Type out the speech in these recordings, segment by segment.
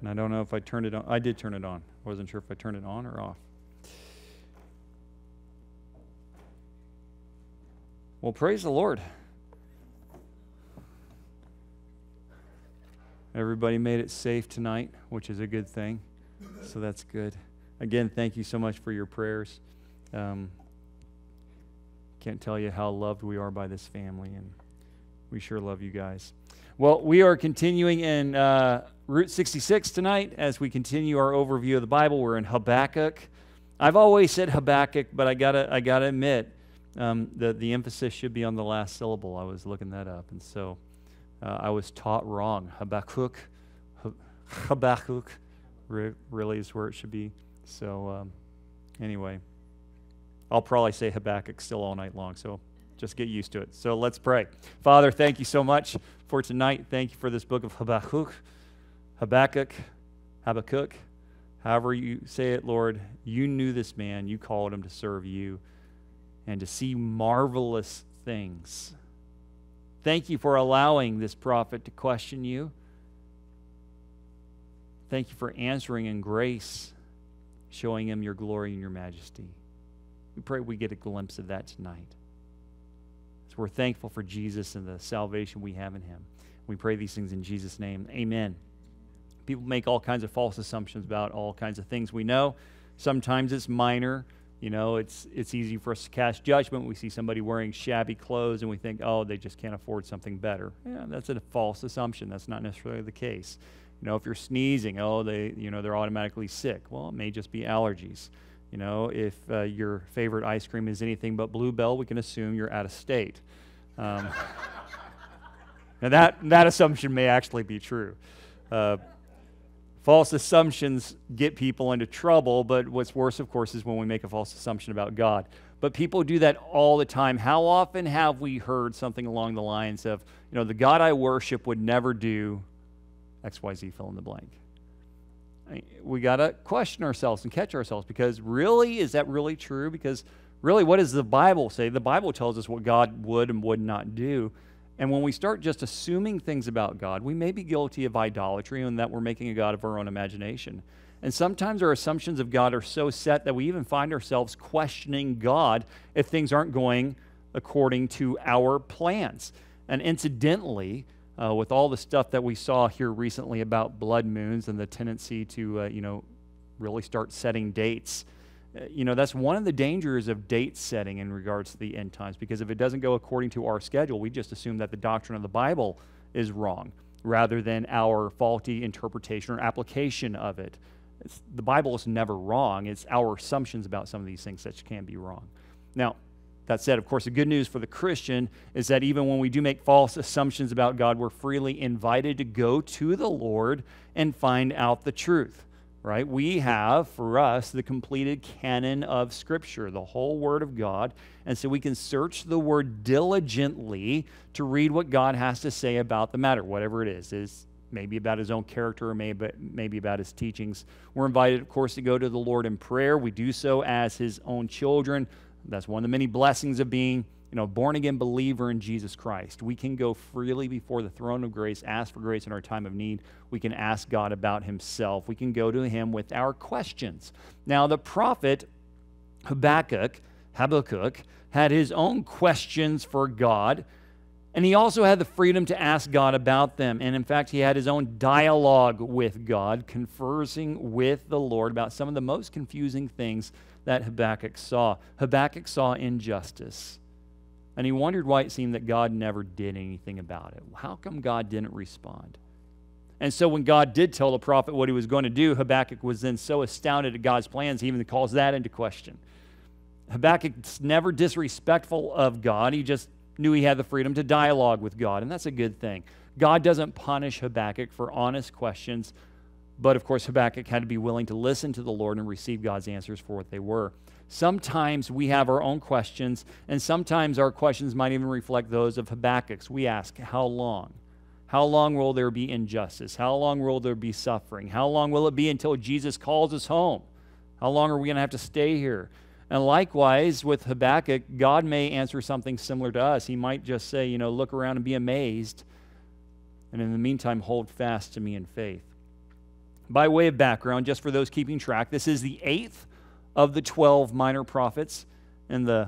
And I don't know if I turned it on. I did turn it on. I wasn't sure if I turned it on or off. Well, praise the Lord. Everybody made it safe tonight, which is a good thing. So that's good. Again, thank you so much for your prayers. Can't tell you how loved we are by this family, and we sure love you guys. Well, we are continuing in Route 66 tonight as we continue our overview of the Bible. We're in Habakkuk. I've always said Habakkuk, but I gotta admit, the emphasis should be on the last syllable. I was looking that up, and so I was taught wrong. Habakkuk really is where it should be. So anyway, I'll probably say Habakkuk still all night long, so just get used to it. So let's pray. Father, thank you so much for tonight. Thank you for this book of Habakkuk, however you say it, Lord. You knew this man. You called him to serve you and to see marvelous things. Thank you for allowing this prophet to question you. Thank you for answering in grace, showing him your glory and your majesty. We pray we get a glimpse of that tonight. So we're thankful for Jesus and the salvation we have in him. We pray these things in Jesus' name. Amen. People make all kinds of false assumptions about all kinds of things we know. Sometimes it's minor. You know, it's easy for us to cast judgment. We see somebody wearing shabby clothes and we think, oh, they just can't afford something better. Yeah, that's a false assumption. That's not necessarily the case. You know, if you're sneezing, oh, they're automatically sick. Well, it may just be allergies. You know, if your favorite ice cream is anything but Bluebell, we can assume you're out of state. Now that assumption may actually be true. False assumptions get people into trouble, but what's worse, of course, is when we make a false assumption about God. But people do that all the time. How often have we heard something along the lines of, you know, the God I worship would never do XYZ, fill in the blank? We got to question ourselves and catch ourselves, because really, is that really true? Because really, what does the Bible say? The Bible tells us what God would and would not do. And when we start just assuming things about God, we may be guilty of idolatry and that we're making a God of our own imagination. And sometimes our assumptions of God are so set that we even find ourselves questioning God if things aren't going according to our plans. And incidentally, with all the stuff that we saw here recently about blood moons and the tendency to, really start setting dates, that's one of the dangers of date setting in regards to the end times, because if it doesn't go according to our schedule, we just assume that the doctrine of the Bible is wrong rather than our faulty interpretation or application of it. The Bible is never wrong. It's our assumptions about some of these things that can be wrong. Now, that said, of course, the good news for the Christian is that even when we do make false assumptions about God, we're freely invited to go to the Lord and find out the truth. Right? We have, for us, the completed canon of Scripture, the whole Word of God, and so we can search the Word diligently to read what God has to say about the matter, whatever it is maybe about His own character or maybe about His teachings. We're invited, of course, to go to the Lord in prayer. We do so as His own children. That's one of the many blessings of being born-again believer in Jesus Christ. We can go freely before the throne of grace, ask for grace in our time of need. We can ask God about Himself. We can go to Him with our questions. Now, the prophet Habakkuk had his own questions for God, and he also had the freedom to ask God about them. And in fact, he had his own dialogue with God, conversing with the Lord about some of the most confusing things that Habakkuk saw. Habakkuk saw injustice. And he wondered why it seemed that God never did anything about it. How come God didn't respond? And so when God did tell the prophet what He was going to do, Habakkuk was then so astounded at God's plans, he even calls that into question. Habakkuk's never disrespectful of God. He just knew he had the freedom to dialogue with God, and that's a good thing. God doesn't punish Habakkuk for honest questions, but of course Habakkuk had to be willing to listen to the Lord and receive God's answers for what they were. Sometimes we have our own questions, and sometimes our questions might even reflect those of Habakkuk's. We ask, how long? How long will there be injustice? How long will there be suffering? How long will it be until Jesus calls us home? How long are we going to have to stay here? And likewise, with Habakkuk, God may answer something similar to us. He might just say, look around and be amazed, and in the meantime, hold fast to me in faith. By way of background, just for those keeping track, this is the 8th of the 12 minor prophets in the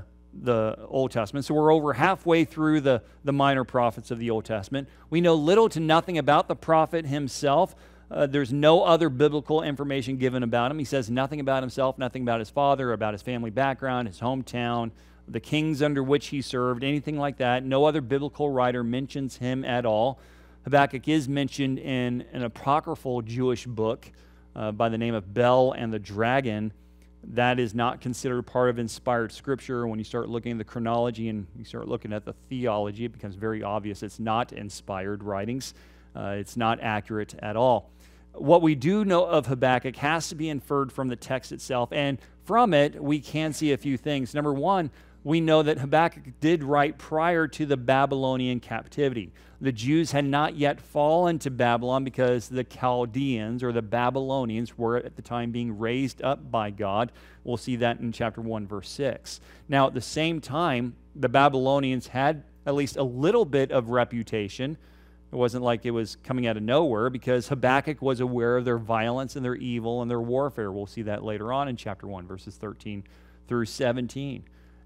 Old Testament. So we're over halfway through the minor prophets of the Old Testament. We know little to nothing about the prophet himself. There's no other biblical information given about him. He says nothing about himself, nothing about his father, about his family background, his hometown, the kings under which he served, anything like that. No other biblical writer mentions him at all. Habakkuk is mentioned in an apocryphal Jewish book by the name of Bel and the Dragon. That is not considered part of inspired scripture. When you start looking at the chronology and you start looking at the theology, it becomes very obvious it's not inspired writings. It's not accurate at all. What we do know of Habakkuk has to be inferred from the text itself, and from it we can see a few things. Number one, we know that Habakkuk did write prior to the Babylonian captivity. The Jews had not yet fallen to Babylon because the Chaldeans or the Babylonians were at the time being raised up by God. We'll see that in chapter 1, verse 6. Now, at the same time, the Babylonians had at least a little bit of reputation. It wasn't like it was coming out of nowhere, because Habakkuk was aware of their violence and their evil and their warfare. We'll see that later on in chapter 1, verses 13 through 17.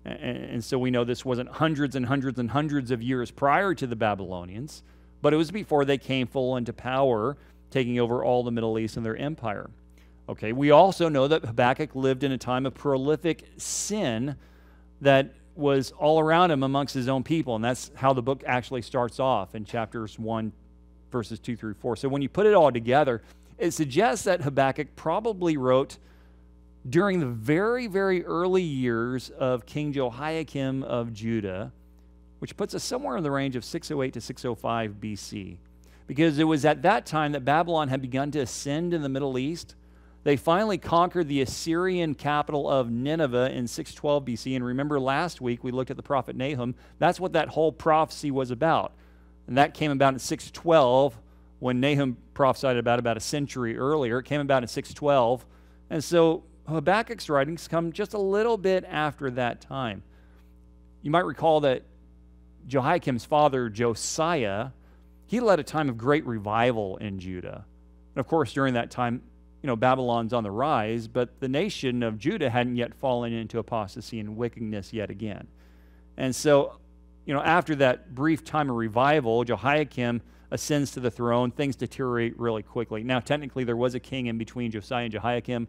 And so we know this wasn't hundreds and hundreds and hundreds of years prior to the Babylonians, but it was before they came full into power, taking over all the Middle East and their empire. Okay, we also know that Habakkuk lived in a time of prolific sin that was all around him amongst his own people, and that's how the book actually starts off in chapters 1, verses 2 through 4. So when you put it all together, it suggests that Habakkuk probably wrote during the very, very early years of King Jehoiakim of Judah, which puts us somewhere in the range of 608 to 605 BC. Because it was at that time that Babylon had begun to ascend in the Middle East. They finally conquered the Assyrian capital of Nineveh in 612 BC. And remember last week we looked at the prophet Nahum. That's what that whole prophecy was about. And that came about in 612 when Nahum prophesied about a century earlier. It came about in 612. And so Habakkuk's writings come just a little bit after that time. You might recall that Jehoiakim's father, Josiah, he led a time of great revival in Judah. And of course, during that time, Babylon's on the rise, but the nation of Judah hadn't yet fallen into apostasy and wickedness yet again. And so, after that brief time of revival, Jehoiakim ascends to the throne. Things deteriorate really quickly. Now, technically, there was a king in between Josiah and Jehoiakim,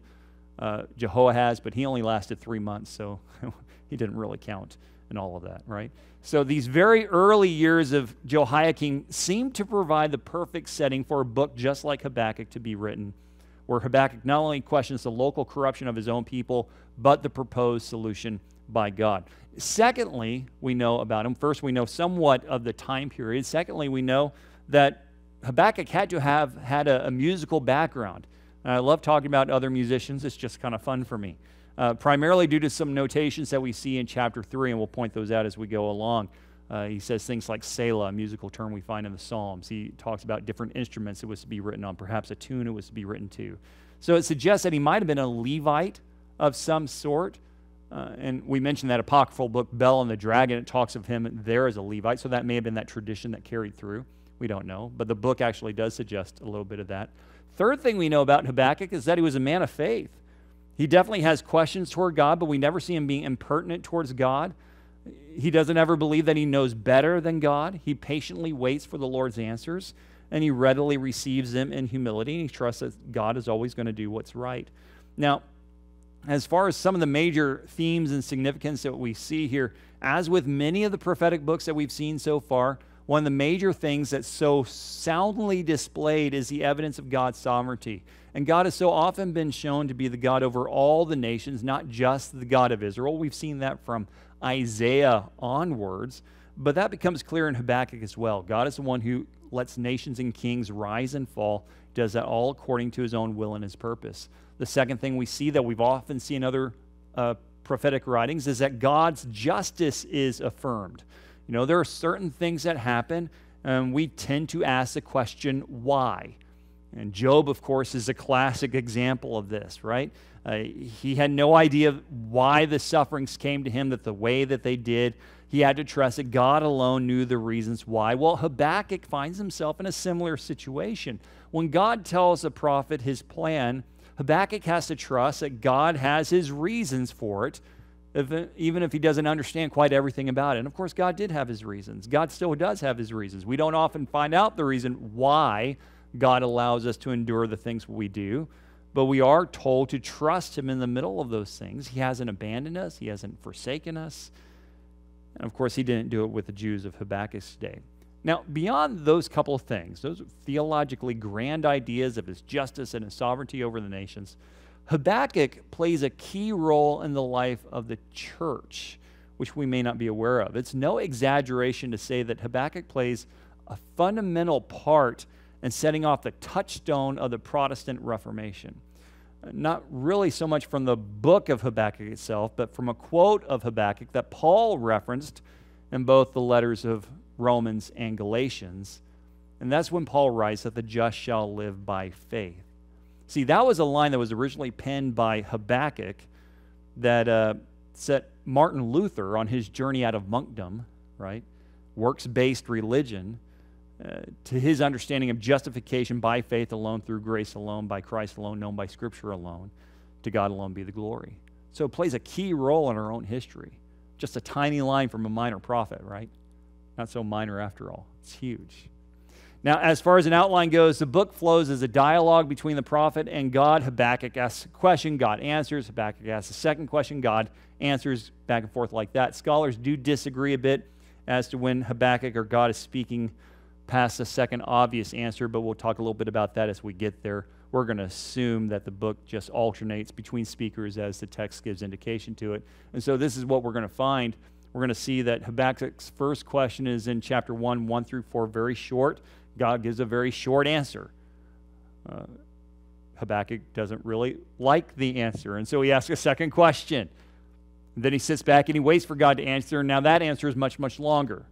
Jehoahaz, but he only lasted 3 months, so he didn't really count in all of that, right? So these very early years of Jehoiakim seem to provide the perfect setting for a book just like Habakkuk to be written, where Habakkuk not only questions the local corruption of his own people, but the proposed solution by God. Secondly, we know about him. First, we know somewhat of the time period. Secondly, we know that Habakkuk had to have had a musical background. And I love talking about other musicians. It's just kind of fun for me. Primarily due to some notations that we see in chapter 3, and we'll point those out as we go along. He says things like Selah, a musical term we find in the Psalms. He talks about different instruments it was to be written on, perhaps a tune it was to be written to. So it suggests that he might have been a Levite of some sort. And we mentioned that apocryphal book, Bel and the Dragon. It talks of him there as a Levite, so that may have been that tradition that carried through. We don't know, but the book actually does suggest a little bit of that. Third thing we know about Habakkuk is that he was a man of faith. He definitely has questions toward God, but we never see him being impertinent towards God. He doesn't ever believe that he knows better than God. He patiently waits for the Lord's answers, and he readily receives them in humility, and he trusts that God is always going to do what's right. Now, as far as some of the major themes and significance that we see here, as with many of the prophetic books that we've seen so far, one of the major things that's so soundly displayed is the evidence of God's sovereignty. And God has so often been shown to be the God over all the nations, not just the God of Israel. We've seen that from Isaiah onwards, but that becomes clear in Habakkuk as well. God is the one who lets nations and kings rise and fall, does that all according to his own will and his purpose. The second thing we see that we've often seen in other prophetic writings is that God's justice is affirmed. There are certain things that happen, and we tend to ask the question, why? And Job, of course, is a classic example of this, right? He had no idea why the sufferings came to him the way that they did. He had to trust that God alone knew the reasons why. Well, Habakkuk finds himself in a similar situation. when God tells a prophet his plan, Habakkuk has to trust that God has his reasons for it, even if he doesn't understand quite everything about it. And of course, God did have his reasons. God still does have his reasons. We don't often find out the reason why God allows us to endure the things we do, but we are told to trust him in the middle of those things. He hasn't abandoned us. He hasn't forsaken us. And of course, he didn't do it with the Jews of Habakkuk's day. Now, beyond those couple of things, those theologically grand ideas of his justice and his sovereignty over the nations, Habakkuk plays a key role in the life of the church, which we may not be aware of. It's no exaggeration to say that Habakkuk plays a fundamental part in setting off the touchstone of the Protestant Reformation. Not really so much from the book of Habakkuk itself, but from a quote of Habakkuk that Paul referenced in both the letters of Romans and Galatians. And that's when Paul writes that the just shall live by faith. See, that was a line that was originally penned by Habakkuk that set Martin Luther on his journey out of monkdom, right? Works-based religion, to his understanding of justification by faith alone, through grace alone, by Christ alone, known by Scripture alone, to God alone be the glory. So it plays a key role in our own history. Just a tiny line from a minor prophet, right? Not so minor after all. It's huge. Now, as far as an outline goes, the book flows as a dialogue between the prophet and God. Habakkuk asks a question, God answers. Habakkuk asks a second question, God answers, back and forth like that. Scholars do disagree a bit as to when Habakkuk or God is speaking past the second obvious answer, but we'll talk a little bit about that as we get there. We're going to assume that the book just alternates between speakers as the text gives indication to it. And so this is what we're going to find. We're going to see that Habakkuk's first question is in chapter 1, 1 through 4, very short. God gives a very short answer. Habakkuk doesn't really like the answer, and so he asks a second question. Then he sits back and he waits for God to answer, and now that answer is much, much longer.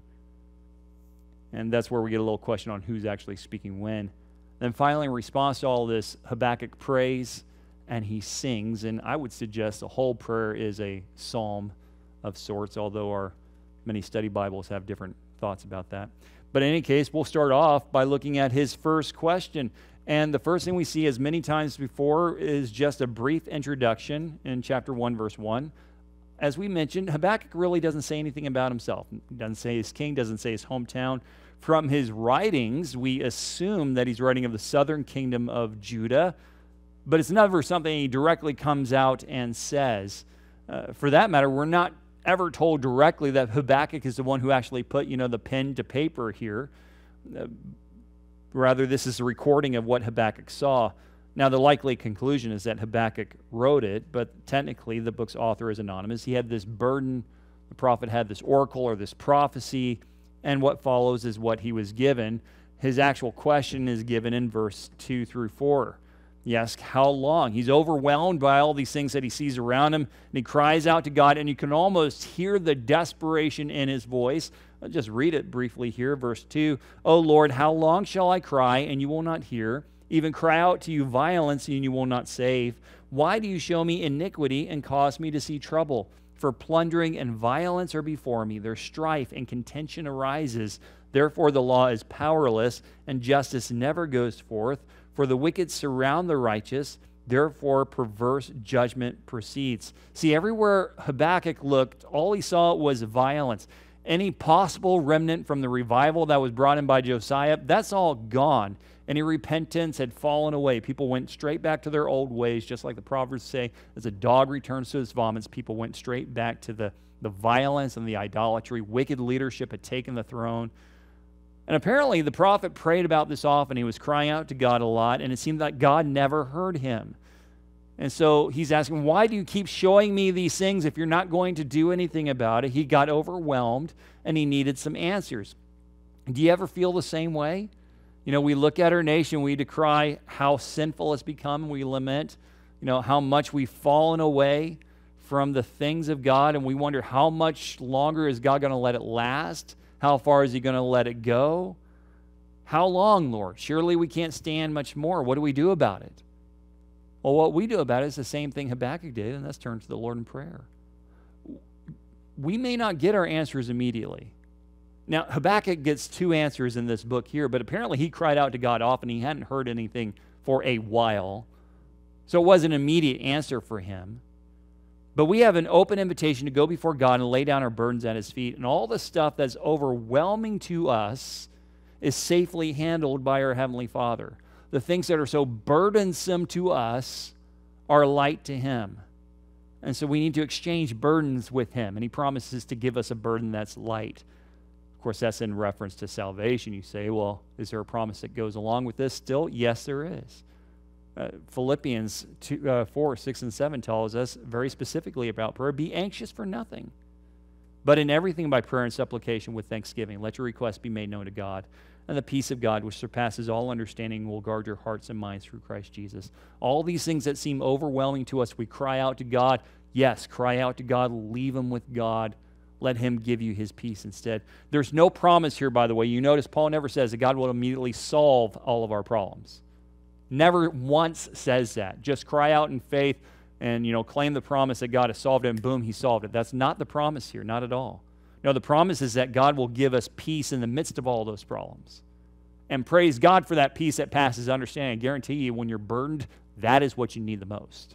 And that's where we get a little question on who's actually speaking when. Then finally, in response to all this, Habakkuk prays and he sings, and I would suggest the whole prayer is a psalm of sorts, although our many study Bibles have different thoughts about that. But in any case, we'll start off by looking at his first question. And the first thing we see, as many times before, is just a brief introduction in chapter 1, verse 1. As we mentioned, Habakkuk really doesn't say anything about himself. He doesn't say his king, doesn't say his hometown. From his writings, we assume that he's writing of the southern kingdom of Judah, but it's never something he directly comes out and says. For that matter, we're not ever told directly that Habakkuk is the one who actually put, the pen to paper here. Rather, this is a recording of what Habakkuk saw. Now, the likely conclusion is that Habakkuk wrote it, but technically the book's author is anonymous. He had this burden, the prophet had this oracle or this prophecy, and what follows is what he was given. His actual question is given in verse 2 through 4. He asks, how long? He's overwhelmed by all these things that he sees around him, and he cries out to God, and you can almost hear the desperation in his voice. I'll just read it briefly here, verse 2. O Lord, how long shall I cry, and you will not hear? Even cry out to you violence, and you will not save. Why do you show me iniquity and cause me to see trouble? For plundering and violence are before me. Their strife and contention arises. Therefore the law is powerless, and justice never goes forth. For the wicked surround the righteous, therefore perverse judgment proceeds. See, everywhere Habakkuk looked, all he saw was violence. Any possible remnant from the revival that was brought in by Josiah, that's all gone. Any repentance had fallen away. People went straight back to their old ways, just like the Proverbs say, as a dog returns to his vomits, people went straight back to the violence and the idolatry. Wicked leadership had taken the throne. And apparently the prophet prayed about this often. He was crying out to God a lot, and it seemed like God never heard him. And so he's asking, why do you keep showing me these things if you're not going to do anything about it? He got overwhelmed, and he needed some answers. Do you ever feel the same way? We look at our nation, we decry how sinful it's become, and we lament, how much we've fallen away from the things of God, and we wonder how much longer is God going to let it last? How far is he going to let it go? How long, Lord? Surely we can't stand much more. What do we do about it? Well, what we do about it is the same thing Habakkuk did, and that's turn to the Lord in prayer. We may not get our answers immediately. Now, Habakkuk gets two answers in this book here, but apparently he cried out to God often. He hadn't heard anything for a while. So it was an immediate answer for him. But we have an open invitation to go before God and lay down our burdens at his feet. And all the stuff that's overwhelming to us is safely handled by our Heavenly Father. The things that are so burdensome to us are light to him. And so we need to exchange burdens with him. And he promises to give us a burden that's light. Of course, that's in reference to salvation. You say, well, is there a promise that goes along with this still? Yes, there is. Philippians 4, 6, and 7 tells us very specifically about prayer. Be anxious for nothing, but in everything by prayer and supplication with thanksgiving. Let your requests be made known to God. And the peace of God, which surpasses all understanding, will guard your hearts and minds through Christ Jesus. All these things that seem overwhelming to us, we cry out to God. Yes, cry out to God. Leave them with God. Let him give you his peace instead. There's no promise here, by the way. You notice Paul never says that God will immediately solve all of our problems. Never once says that. Just cry out in faith and, claim the promise that God has solved it, and boom, he solved it. That's not the promise here, not at all. No, the promise is that God will give us peace in the midst of all those problems. And praise God for that peace that passes understanding. I guarantee you, when you're burdened, that is what you need the most.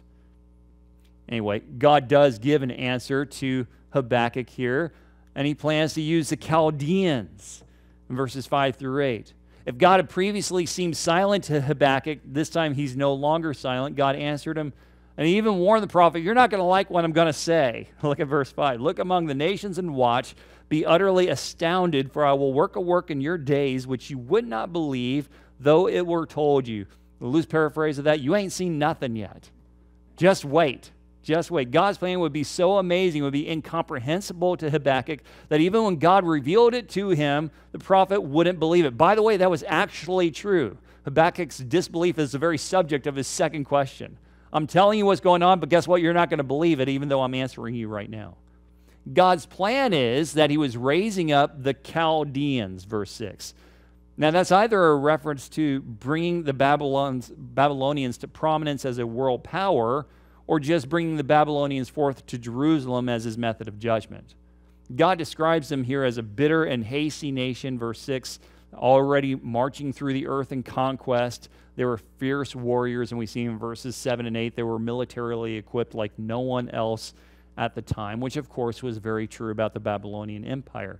Anyway, God does give an answer to Habakkuk here, and he plans to use the Chaldeans in verses 5 through 8. If God had previously seemed silent to Habakkuk, this time he's no longer silent. God answered him, and he even warned the prophet, you're not going to like what I'm going to say. Look at verse 5. Look among the nations and watch. Be utterly astounded, for I will work a work in your days which you would not believe, though it were told you. The loose paraphrase of that, you ain't seen nothing yet. Just wait. Just wait. God's plan would be so amazing, would be incomprehensible to Habakkuk, that even when God revealed it to him, the prophet wouldn't believe it. By the way, that was actually true. Habakkuk's disbelief is the very subject of his second question. I'm telling you what's going on, but guess what? You're not going to believe it, even though I'm answering you right now. God's plan is that he was raising up the Chaldeans, verse 6. Now, that's either a reference to bringing the Babylonians to prominence as a world power, or just bringing the Babylonians forth to Jerusalem as his method of judgment. God describes them here as a bitter and hasty nation, verse 6, already marching through the earth in conquest. They were fierce warriors, and we see in verses 7 and 8, they were militarily equipped like no one else at the time, which of course was very true about the Babylonian Empire.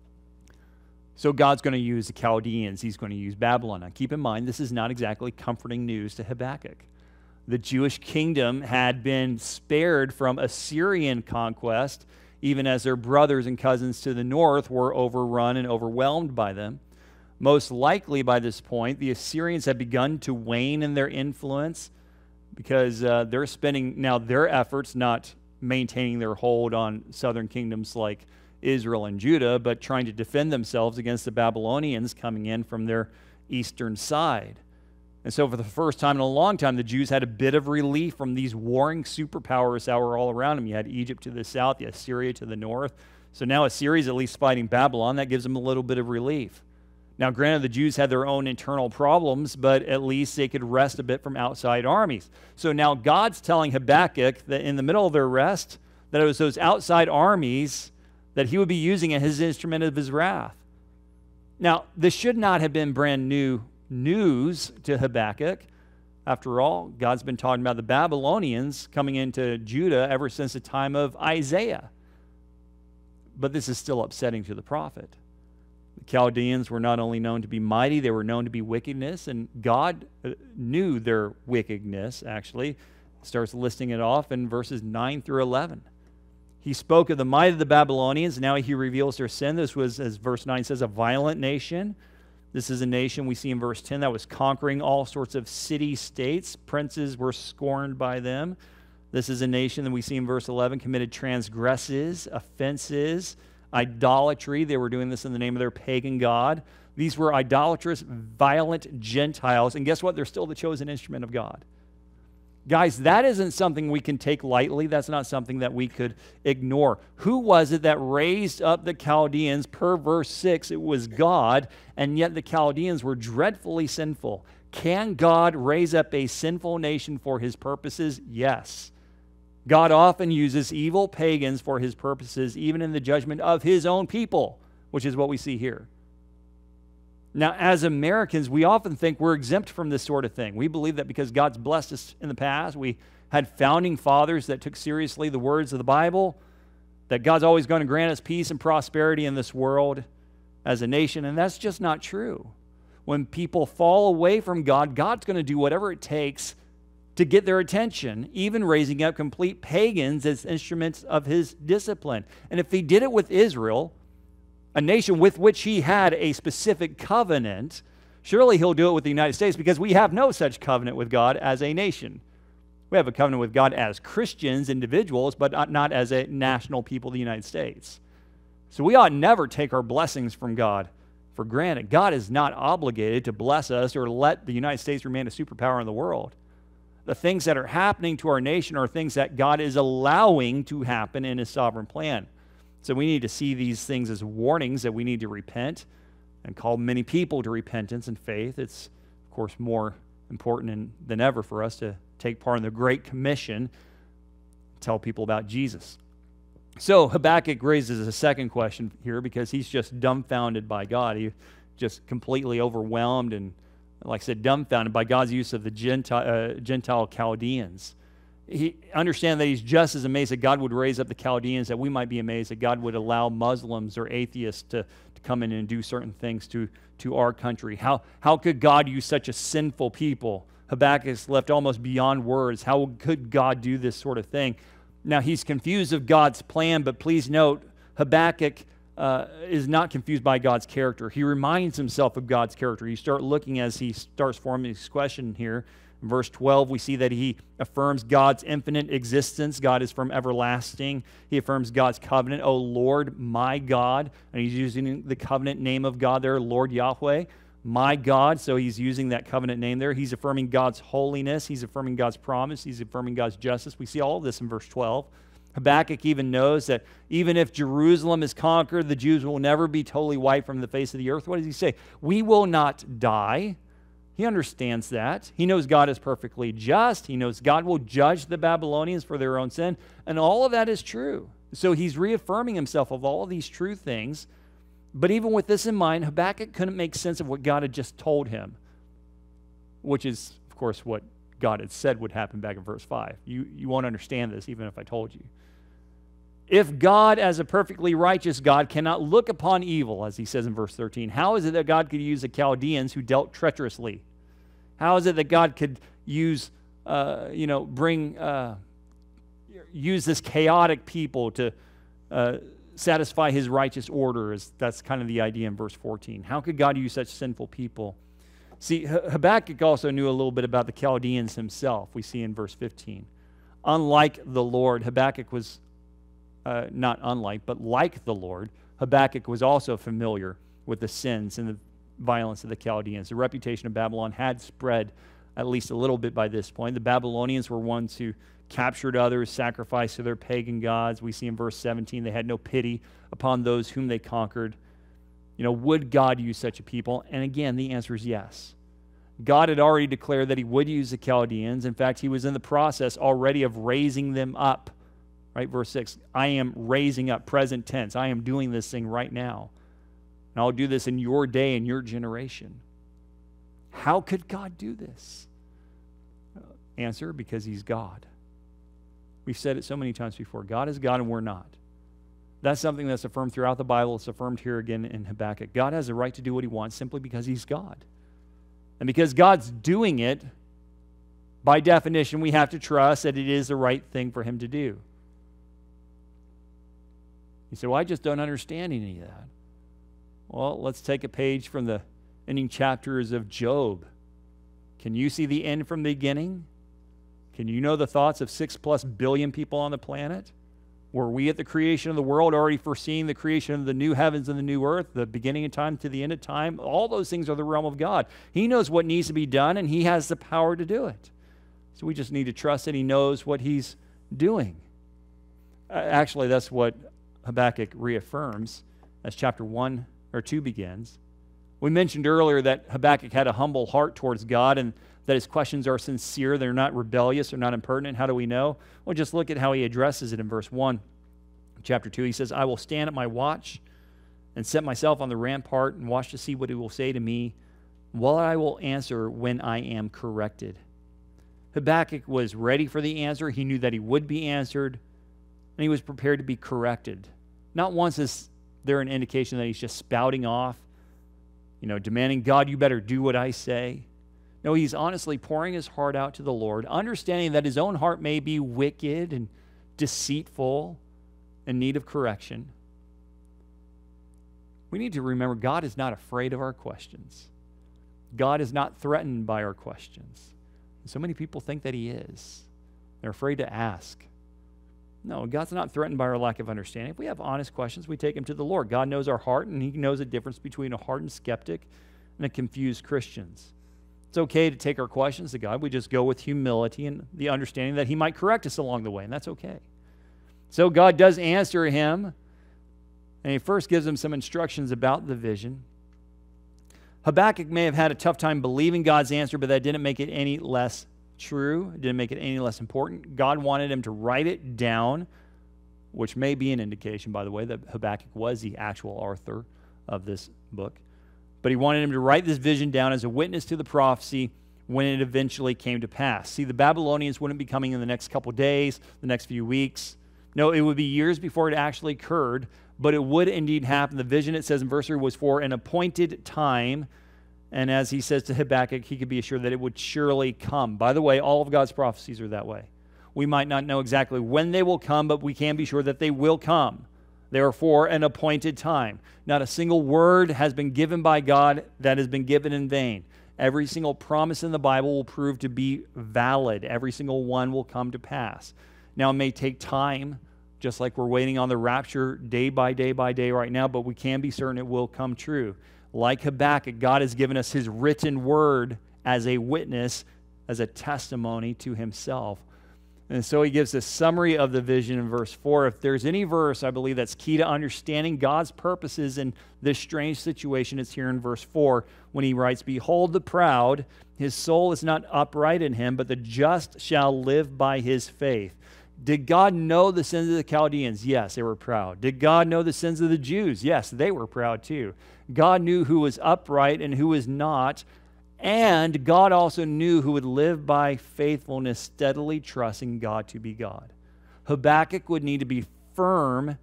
So God's going to use the Chaldeans. He's going to use Babylon. Now keep in mind, this is not exactly comforting news to Habakkuk. The Jewish kingdom had been spared from Assyrian conquest, even as their brothers and cousins to the north were overrun and overwhelmed by them. Most likely by this point, the Assyrians had begun to wane in their influence because they're spending now their efforts not maintaining their hold on southern kingdoms like Israel and Judah, but trying to defend themselves against the Babylonians coming in from their eastern side. And so for the first time in a long time, the Jews had a bit of relief from these warring superpowers that were all around them. You had Egypt to the south, you had Syria to the north. So now Assyria's at least fighting Babylon. That gives them a little bit of relief. Now, granted, the Jews had their own internal problems, but at least they could rest a bit from outside armies. So now God's telling Habakkuk that in the middle of their rest, that it was those outside armies that he would be using as his instrument of his wrath. Now, this should not have been brand new news to Habakkuk. After all, God's been talking about the Babylonians coming into Judah ever since the time of Isaiah. But this is still upsetting to the prophet. The Chaldeans were not only known to be mighty, they were known to be wickedness, and God knew their wickedness, actually. Starts listing it off in verses 9 through 11. He spoke of the might of the Babylonians. Now he reveals their sin. This was, as verse 9 says, a violent nation. This is a nation we see in verse 10 that was conquering all sorts of city-states. Princes were scorned by them. This is a nation that we see in verse 11 committed transgresses, offenses, idolatry. They were doing this in the name of their pagan god. These were idolatrous, violent Gentiles. And guess what? They're still the chosen instrument of God. Guys, that isn't something we can take lightly. That's not something that we could ignore. Who was it that raised up the Chaldeans? Per verse 6, it was God, and yet the Chaldeans were dreadfully sinful. Can God raise up a sinful nation for his purposes? Yes. God often uses evil pagans for his purposes, even in the judgment of his own people, which is what we see here. Now, as Americans, we often think we're exempt from this sort of thing. We believe that because God's blessed us in the past, we had founding fathers that took seriously the words of the Bible, that God's always going to grant us peace and prosperity in this world as a nation, and that's just not true. When people fall away from God, God's going to do whatever it takes to get their attention, even raising up complete pagans as instruments of his discipline. And if he did it with Israel, a nation with which he had a specific covenant, surely he'll do it with the United States, because we have no such covenant with God as a nation. We have a covenant with God as Christians, individuals, but not as a national people of the United States. So we ought never take our blessings from God for granted. God is not obligated to bless us or let the United States remain a superpower in the world. The things that are happening to our nation are things that God is allowing to happen in his sovereign plan. So we need to see these things as warnings that we need to repent and call many people to repentance and faith. It's, of course, more important than ever for us to take part in the Great Commission, tell people about Jesus. So Habakkuk raises a second question here because he's just dumbfounded by God. He's just completely overwhelmed and, like I said, dumbfounded by God's use of the Gentile Chaldeans. He understands that he's just as amazed that God would raise up the Chaldeans, that we might be amazed that God would allow Muslims or atheists to come in and do certain things to our country. How could God use such a sinful people? Habakkuk's left almost beyond words. How could God do this sort of thing? Now, he's confused of God's plan, but please note, Habakkuk is not confused by God's character. He reminds himself of God's character. You start looking as he starts forming his question here. In verse 12, we see that he affirms God's infinite existence. God is from everlasting. He affirms God's covenant, O Lord, my God. And he's using the covenant name of God there, Lord Yahweh, my God. So he's using that covenant name there. He's affirming God's holiness. He's affirming God's promise. He's affirming God's justice. We see all of this in verse 12. Habakkuk even knows that even if Jerusalem is conquered, the Jews will never be totally wiped from the face of the earth. What does he say? We will not die. He understands that. He knows God is perfectly just. He knows God will judge the Babylonians for their own sin. And all of that is true. So he's reaffirming himself of all of these true things. But even with this in mind, Habakkuk couldn't make sense of what God had just told him, which is, of course, what God had said would happen back in verse 5. You won't understand this even if I told you. If God, as a perfectly righteous God, cannot look upon evil, as he says in verse 13, how is it that God could use the Chaldeans who dealt treacherously? How is it that God could use, use this chaotic people to satisfy his righteous order? That's kind of the idea in verse 14. How could God use such sinful people? See, Habakkuk also knew a little bit about the Chaldeans himself, we see in verse 15. Unlike the Lord, Habakkuk was not unlike, but like the Lord, Habakkuk was also familiar with the sins and the violence of the Chaldeans. The reputation of Babylon had spread at least a little bit by this point. The Babylonians were ones who captured others, sacrificed to their pagan gods. We see in verse 17, they had no pity upon those whom they conquered. Would God use such a people? And again, the answer is yes. God had already declared that he would use the Chaldeans. In fact, he was in the process already of raising them up. Right, verse 6, I am raising up, present tense. I am doing this thing right now. And I'll do this in your day and your generation. How could God do this? Answer, because he's God. We've said it so many times before. God is God and we're not. That's something that's affirmed throughout the Bible. It's affirmed here again in Habakkuk. God has a right to do what he wants simply because he's God. And because God's doing it, by definition, we have to trust that it is the right thing for him to do. You say, well, I just don't understand any of that. Well, let's take a page from the ending chapters of Job. Can you see the end from the beginning? Can you know the thoughts of 6+ billion people on the planet? Were we at the creation of the world already foreseeing the creation of the new heavens and the new earth, the beginning of time to the end of time? All those things are the realm of God. He knows what needs to be done, and he has the power to do it. So we just need to trust that he knows what he's doing. Actually, that's what Habakkuk reaffirms as chapter 1 or 2 begins. We mentioned earlier that Habakkuk had a humble heart towards God and that his questions are sincere. They're not rebellious. They're not impertinent. How do we know? Well, just look at how he addresses it in verse 1. Chapter 2, he says, I will stand at my watch and set myself on the rampart and watch to see what he will say to me, while I will answer when I am corrected. Habakkuk was ready for the answer. He knew that he would be answered, and he was prepared to be corrected. Not once is there an indication that he's just spouting off, demanding, God, you better do what I say. No, he's honestly pouring his heart out to the Lord, understanding that his own heart may be wicked and deceitful, in need of correction. We need to remember God is not afraid of our questions. God is not threatened by our questions. So many people think that he is. They're afraid to ask. No, God's not threatened by our lack of understanding. If we have honest questions, we take them to the Lord. God knows our heart, and he knows the difference between a hardened skeptic and a confused Christian. It's okay to take our questions to God. We just go with humility and the understanding that he might correct us along the way, and that's okay. So God does answer him, and he first gives him some instructions about the vision. Habakkuk may have had a tough time believing God's answer, but that didn't make it any less true. It didn't make it any less important. God wanted him to write it down, which may be an indication, by the way, that Habakkuk was the actual author of this book. But he wanted him to write this vision down as a witness to the prophecy when it eventually came to pass. See, the Babylonians wouldn't be coming in the next couple days, the next few weeks. No, it would be years before it actually occurred, but it would indeed happen. The vision, it says in verse 3, was for an appointed time. And as he says to Habakkuk, he could be assured that it would surely come. By the way, all of God's prophecies are that way. We might not know exactly when they will come, but we can be sure that they will come. They are for an appointed time. Not a single word has been given by God that has been given in vain. Every single promise in the Bible will prove to be valid. Every single one will come to pass. Now, it may take time, just like we're waiting on the rapture day by day by day right now, but we can be certain it will come true. Like Habakkuk, God has given us his written word as a witness, as a testimony to himself. And so he gives a summary of the vision in verse 4. If there's any verse, I believe, that's key to understanding God's purposes in this strange situation, it's here in verse 4 when he writes, "Behold the proud, his soul is not upright in him, but the just shall live by his faith." Did God know the sins of the Chaldeans? Yes, they were proud. Did God know the sins of the Jews? Yes, they were proud too. God knew who was upright and who was not, and God also knew who would live by faithfulness, steadily trusting God to be God. Habakkuk would need to be firm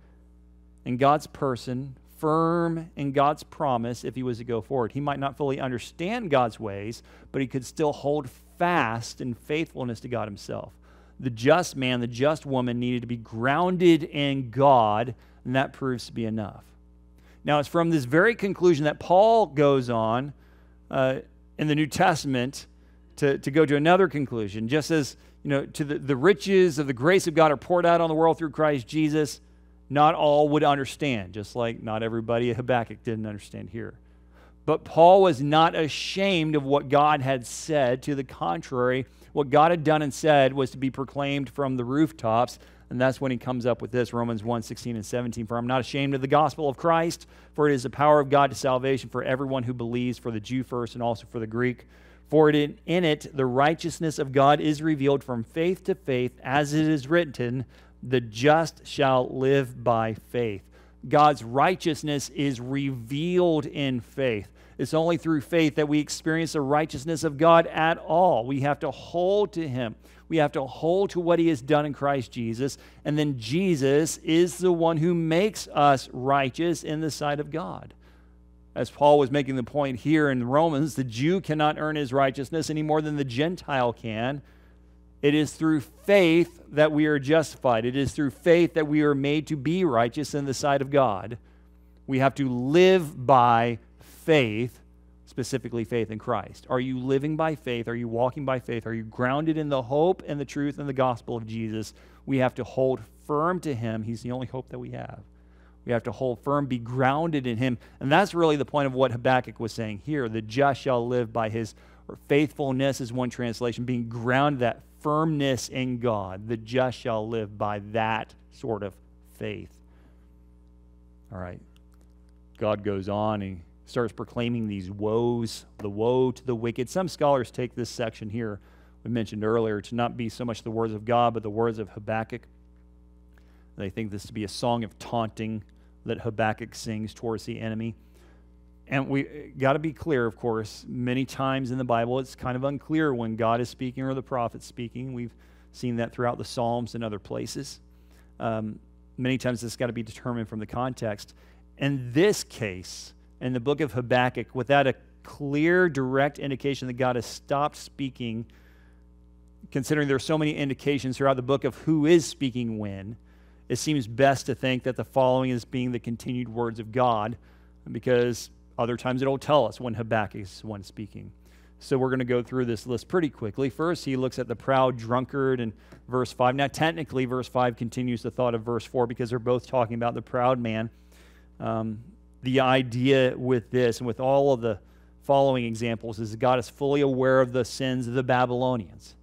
in God's person, firm in God's promise if he was to go forward. He might not fully understand God's ways, but he could still hold fast in faithfulness to God himself. The just man, the just woman needed to be grounded in God, and that proves to be enough. Now, it's from this very conclusion that Paul goes on in the New Testament to go to another conclusion. Just as, to the riches of the grace of God are poured out on the world through Christ Jesus, not all would understand, just like not everybody at Habakkuk didn't understand here. But Paul was not ashamed of what God had said. To the contrary, what God had done and said was to be proclaimed from the rooftops. And that's when he comes up with this, Romans 1:16 and 17. "For I'm not ashamed of the gospel of Christ, for it is the power of God to salvation for everyone who believes, for the Jew first and also for the Greek. For in it the righteousness of God is revealed from faith to faith, as it is written, the just shall live by faith." God's righteousness is revealed in faith. It's only through faith that we experience the righteousness of God at all. We have to hold to him. We have to hold to what he has done in Christ Jesus. And then Jesus is the one who makes us righteous in the sight of God. As Paul was making the point here in Romans, the Jew cannot earn his righteousness any more than the Gentile can. It is through faith that we are justified. It is through faith that we are made to be righteous in the sight of God. We have to live by faith, specifically faith in Christ. Are you living by faith? Are you walking by faith? Are you grounded in the hope and the truth and the gospel of Jesus? We have to hold firm to him. He's the only hope that we have. We have to hold firm, be grounded in him. And that's really the point of what Habakkuk was saying here. The just shall live by his, or faithfulness is one translation, being grounded, that firmness in God. The just shall live by that sort of faith. All right. God goes on and starts proclaiming these woes, the woe to the wicked. Some scholars take this section here, we mentioned earlier, to not be so much the words of God, but the words of Habakkuk. They think this to be a song of taunting that Habakkuk sings towards the enemy. And we got to be clear, of course, many times in the Bible it's kind of unclear when God is speaking or the prophet's speaking. We've seen that throughout the Psalms and other places. Many times it's got to be determined from the context. In this case, in the book of Habakkuk, without a clear, direct indication that God has stopped speaking, considering there are so many indications throughout the book of who is speaking when, it seems best to think that the following is being the continued words of God, because other times it'll tell us when Habakkuk is the one speaking. So we're going to go through this list pretty quickly. First, he looks at the proud drunkard in verse 5. Now, technically, verse 5 continues the thought of verse 4 because they're both talking about the proud man. The idea with this and with all of the following examples is that God is fully aware of the sins of the Babylonians.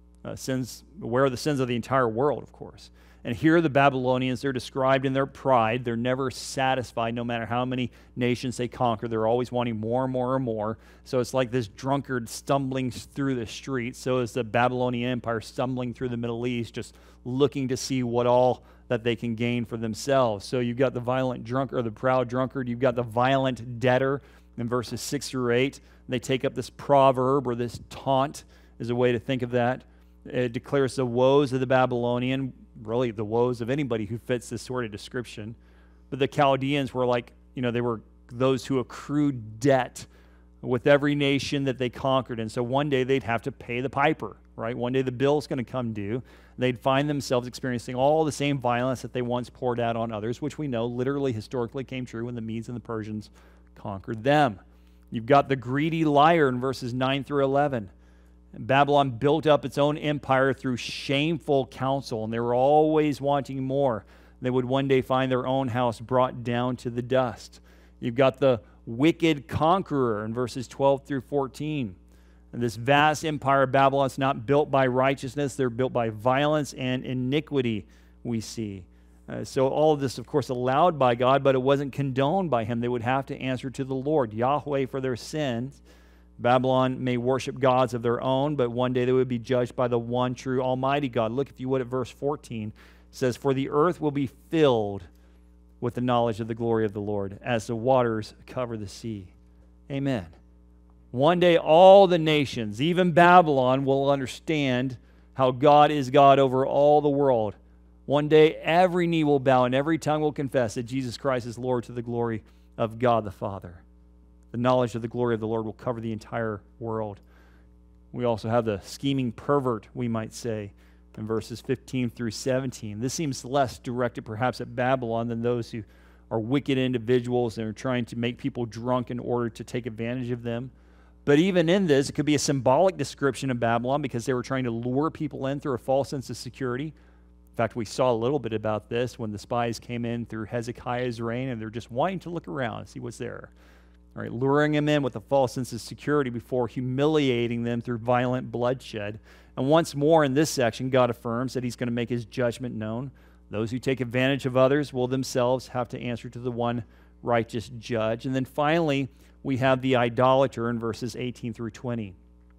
Aware of the sins of the entire world, of course. And here the Babylonians, they're described in their pride. They're never satisfied no matter how many nations they conquer. They're always wanting more and more and more. So it's like this drunkard stumbling through the streets. So is the Babylonian Empire stumbling through the Middle East, just looking to see what all that they can gain for themselves. So you've got the violent drunkard, or the proud drunkard. You've got the violent debtor in verses 6 through 8. They take up this proverb, or this taunt is a way to think of that. It declares the woes of the Babylonian, really the woes of anybody who fits this sort of description. But the Chaldeans were like, they were those who accrued debt with every nation that they conquered. And so one day they'd have to pay the piper, right? One day the bill's going to come due. They'd find themselves experiencing all the same violence that they once poured out on others, which we know literally historically came true when the Medes and the Persians conquered them. You've got the greedy liar in verses 9 through 11. Babylon built up its own empire through shameful counsel, and they were always wanting more. They would one day find their own house brought down to the dust. You've got the wicked conqueror in verses 12 through 14. And this vast empire of Babylon is not built by righteousness. They're built by violence and iniquity, we see. So all of this, of course, allowed by God, but it wasn't condoned by him. They would have to answer to the Lord, Yahweh, for their sins. Babylon may worship gods of their own, but one day they would be judged by the one true Almighty God. Look, if you would, at verse 14. It says, "For the earth will be filled with the knowledge of the glory of the Lord, as the waters cover the sea." Amen. One day all the nations, even Babylon, will understand how God is God over all the world. One day every knee will bow and every tongue will confess that Jesus Christ is Lord, to the glory of God the Father. The knowledge of the glory of the Lord will cover the entire world. We also have the scheming pervert, we might say, in verses 15 through 17. This seems less directed perhaps at Babylon than those who are wicked individuals and are trying to make people drunk in order to take advantage of them. But even in this, it could be a symbolic description of Babylon because they were trying to lure people in through a false sense of security. In fact, we saw a little bit about this when the spies came in through Hezekiah's reign, and they're just wanting to look around and see what's there. All right, luring them in with a false sense of security before humiliating them through violent bloodshed. And once more in this section, God affirms that he's going to make his judgment known. Those who take advantage of others will themselves have to answer to the one righteous judge. And then finally, we have the idolater in verses 18 through 20.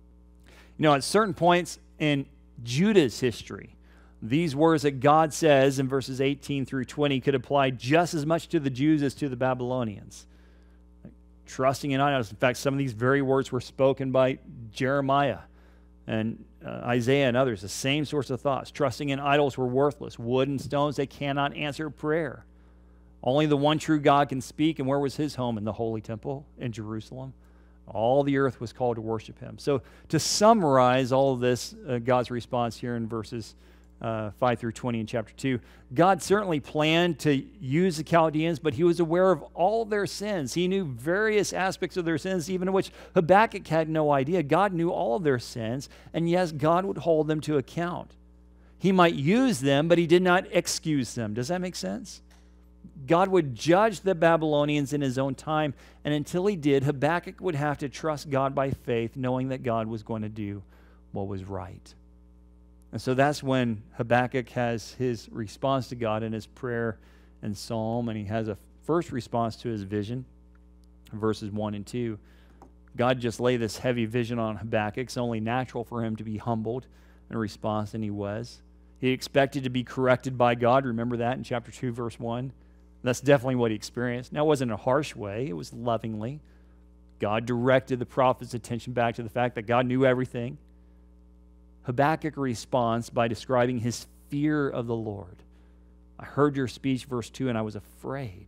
At certain points in Judah's history, these words that God says in verses 18 through 20 could apply just as much to the Jews as to the Babylonians. Trusting in idols. In fact, some of these very words were spoken by Jeremiah and Isaiah and others. The same sorts of thoughts. Trusting in idols were worthless. Wood and stones, they cannot answer prayer. Only the one true God can speak. And where was his home? In the holy temple in Jerusalem. All the earth was called to worship him. So to summarize all of this, God's response here in verses 5 through 20 in chapter 2, God certainly planned to use the Chaldeans, but he was aware of all their sins. He knew various aspects of their sins, even of which Habakkuk had no idea. God knew all of their sins, and yes, God would hold them to account. He might use them, but he did not excuse them. Does that make sense? God would judge the Babylonians in his own time, and until he did, Habakkuk would have to trust God by faith, knowing that God was going to do what was right. And so that's when Habakkuk has his response to God in his prayer and psalm, and he has a first response to his vision, verses 1 and 2. God just laid this heavy vision on Habakkuk. It's only natural for him to be humbled in response, and he was. He expected to be corrected by God. Remember that in chapter 2, verse 1. That's definitely what he experienced. Now, it wasn't in a harsh way. It was lovingly. God directed the prophet's attention back to the fact that God knew everything. Habakkuk responds by describing his fear of the Lord. I heard your speech, verse 2, and I was afraid.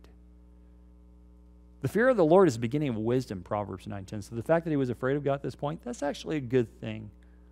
The fear of the Lord is the beginning of wisdom, Proverbs 9:10. So the fact that he was afraid of God at this point, that's actually a good thing.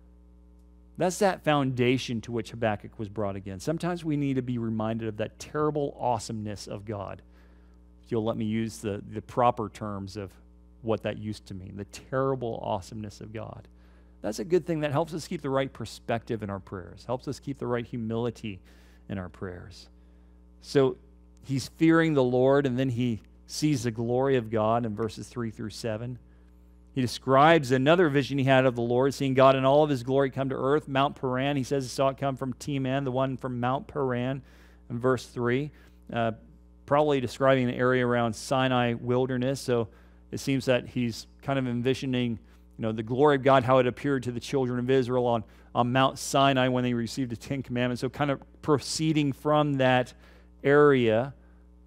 That's that foundation to which Habakkuk was brought again. Sometimes we need to be reminded of that terrible awesomeness of God. If you'll let me use the proper terms of what that used to mean, the terrible awesomeness of God. That's a good thing. That helps us keep the right perspective in our prayers, helps us keep the right humility in our prayers. So he's fearing the Lord, and then he sees the glory of God in verses 3 through 7. He describes another vision he had of the Lord, seeing God in all of his glory come to earth. Mount Paran, he says he saw it come from Teman, the one from Mount Paran, in verse 3. Probably describing an area around Sinai wilderness. So it seems that he's kind of envisioning, the glory of God, how it appeared to the children of Israel on Mount Sinai when they received the Ten Commandments. So kind of proceeding from that area,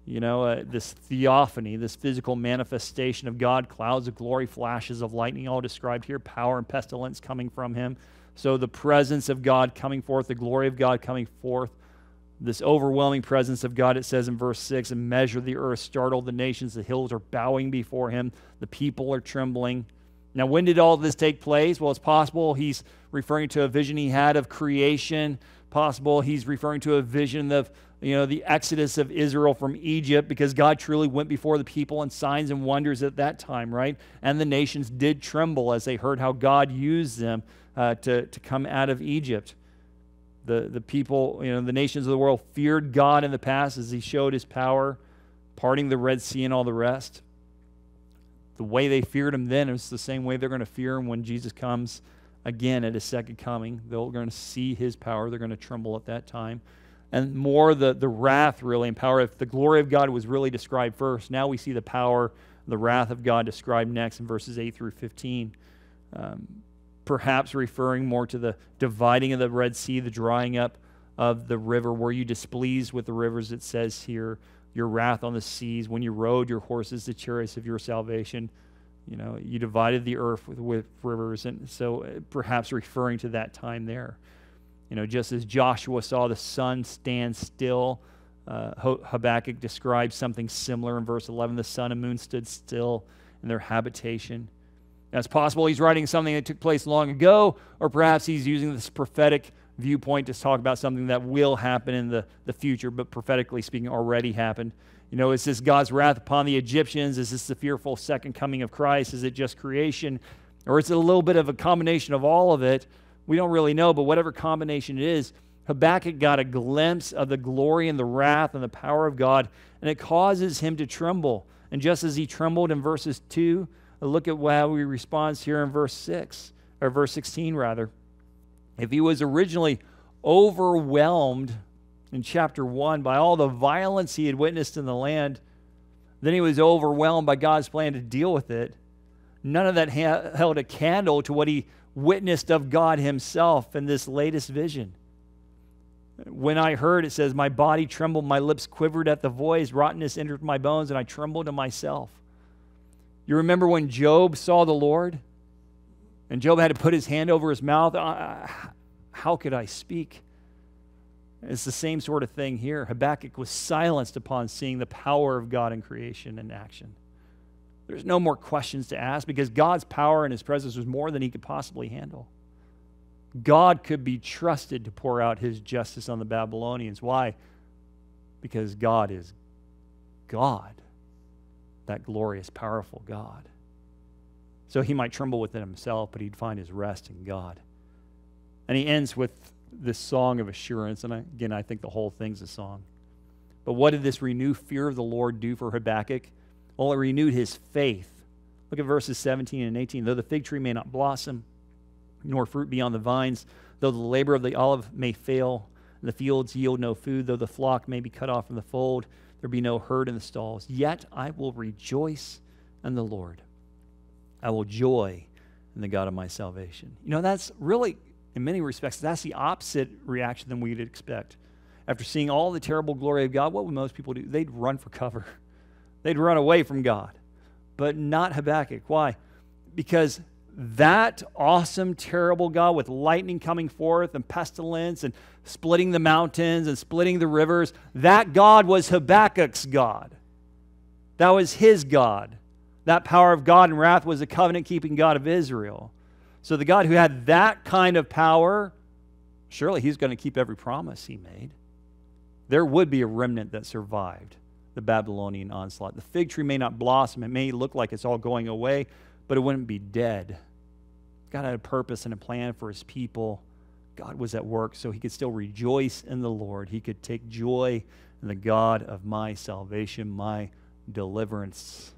this theophany, this physical manifestation of God, clouds of glory, flashes of lightning, all described here, power and pestilence coming from him. So the presence of God coming forth, the glory of God coming forth, this overwhelming presence of God, it says in verse 6, and measure the earth, startle the nations, the hills are bowing before him, the people are trembling. Now, when did all this take place? Well, it's possible he's referring to a vision he had of creation. Possible he's referring to a vision of the exodus of Israel from Egypt, because God truly went before the people in signs and wonders at that time, right? And the nations did tremble as they heard how God used them to come out of Egypt. The people, the nations of the world feared God in the past as he showed his power, parting the Red Sea and all the rest. The way they feared him then is the same way they're going to fear him when Jesus comes again at his second coming. They're going to see his power. They're going to tremble at that time. And more the wrath really and power. If the glory of God was really described first, now we see the power, the wrath of God described next in verses 8 through 15. Perhaps referring more to the dividing of the Red Sea, the drying up of the river. Were you displeased with the rivers, it says here, your wrath on the seas, when you rode your horses, the chariots of your salvation. You divided the earth with rivers, and so perhaps referring to that time there. Just as Joshua saw the sun stand still, Habakkuk describes something similar in verse 11. The sun and moon stood still in their habitation. Now, it's possible he's writing something that took place long ago, or perhaps he's using this prophetic viewpoint to talk about something that will happen in the future, but prophetically speaking already happened. Is this God's wrath upon the Egyptians? Is this the fearful second coming of Christ? Is it just creation? Or is it a little bit of a combination of all of it? We don't really know, but whatever combination it is, Habakkuk got a glimpse of the glory and the wrath and the power of God, and it causes him to tremble. And just as he trembled in verses 2, look at how he responds here in verse 16 rather. If he was originally overwhelmed in chapter 1 by all the violence he had witnessed in the land, then he was overwhelmed by God's plan to deal with it. None of that held a candle to what he witnessed of God himself in this latest vision. When I heard, it says, my body trembled, my lips quivered at the voice, rottenness entered my bones, and I trembled in myself. You remember when Job saw the Lord? And Job had to put his hand over his mouth. How could I speak? It's the same sort of thing here. Habakkuk was silenced upon seeing the power of God in creation and action. There's no more questions to ask because God's power and his presence was more than he could possibly handle. God could be trusted to pour out his justice on the Babylonians. Why? Because God is God, that glorious, powerful God. So he might tremble within himself, but he'd find his rest in God. And he ends with this song of assurance, and again, I think the whole thing's a song. But what did this renewed fear of the Lord do for Habakkuk? Well, it renewed his faith. Look at verses 17 and 18. Though the fig tree may not blossom, nor fruit be on the vines, though the labor of the olive may fail, and the fields yield no food, though the flock may be cut off from the fold, there be no herd in the stalls, yet I will rejoice in the Lord. I will joy in the God of my salvation. That's really, in many respects, that's the opposite reaction than we'd expect. after seeing all the terrible glory of God, what would most people do? They'd run for cover. They'd run away from God. But not Habakkuk. Why? Because that awesome, terrible God with lightning coming forth and pestilence and splitting the mountains and splitting the rivers, that God was Habakkuk's God. That was his God. That power of God and wrath was the covenant-keeping God of Israel. So the God who had that kind of power, surely he's going to keep every promise he made. There would be a remnant that survived the Babylonian onslaught. The fig tree may not blossom. It may look like it's all going away, but it wouldn't be dead. God had a purpose and a plan for his people. God was at work so he could still rejoice in the Lord. He could take joy in the God of my salvation, my deliverance.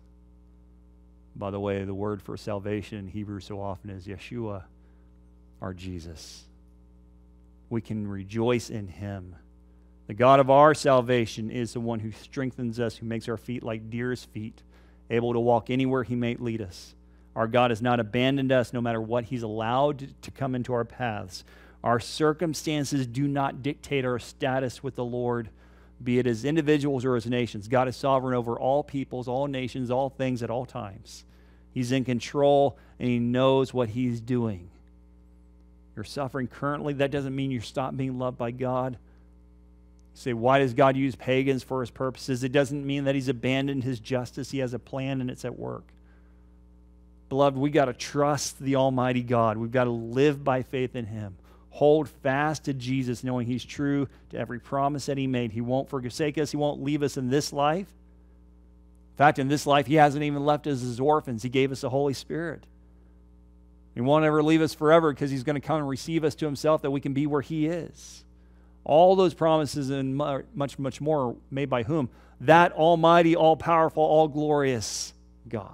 By the way, the word for salvation in Hebrew so often is Yeshua, our Jesus. We can rejoice in him. The God of our salvation is the one who strengthens us, who makes our feet like deer's feet, able to walk anywhere he may lead us. Our God has not abandoned us no matter what he's allowed to come into our paths. Our circumstances do not dictate our status with the Lord, be it as individuals or as nations. God is sovereign over all peoples, all nations, all things at all times. He's in control and he knows what he's doing. You're suffering currently. That doesn't mean you stop being loved by God. You say, why does God use pagans for his purposes? It doesn't mean that he's abandoned his justice. He has a plan and it's at work. Beloved, we got to trust the Almighty God. We've got to live by faith in him. Hold fast to Jesus, knowing he's true to every promise that he made. He won't forsake us. He won't leave us in this life. In fact, in this life, he hasn't even left us as orphans. He gave us the Holy Spirit. He won't ever leave us forever because he's going to come and receive us to himself that we can be where he is. All those promises and much, much more are made by whom? That almighty, all-powerful, all-glorious God.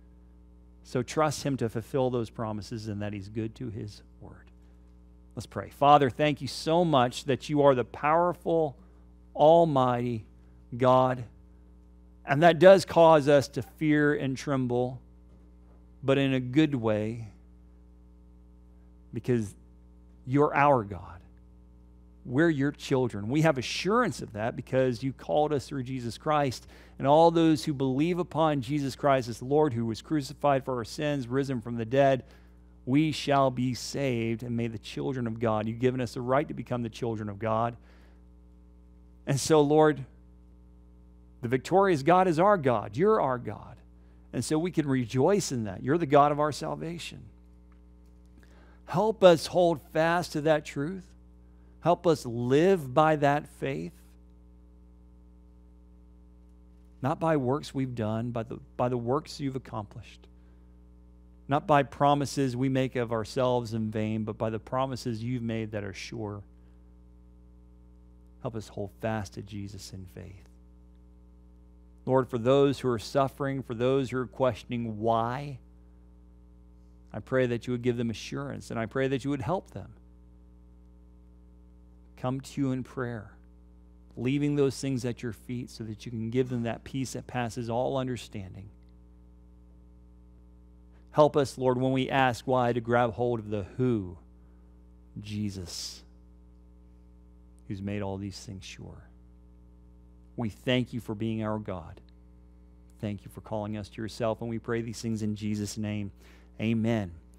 So trust him to fulfill those promises and that he's good to his word. Let's pray. Father, thank you so much that you are the powerful, almighty God. And that does cause us to fear and tremble, but in a good way, because you're our God. We're your children. We have assurance of that because you called us through Jesus Christ. And all those who believe upon Jesus Christ as the Lord, who was crucified for our sins, risen from the dead, we shall be saved and made the children of God. You've given us the right to become the children of God. And so, Lord, the victorious God is our God. You're our God. And so we can rejoice in that. You're the God of our salvation. Help us hold fast to that truth. Help us live by that faith. Not by works we've done, by the works you've accomplished. Not by promises we make of ourselves in vain, but by the promises you've made that are sure. Help us hold fast to Jesus in faith. Lord, for those who are suffering, for those who are questioning why, I pray that you would give them assurance, and I pray that you would help them. Come to you in prayer, leaving those things at your feet so that you can give them that peace that passes all understanding. Help us, Lord, when we ask why, to grab hold of the who, Jesus, who's made all these things sure. We thank you for being our God. Thank you for calling us to yourself, and we pray these things in Jesus' name. Amen.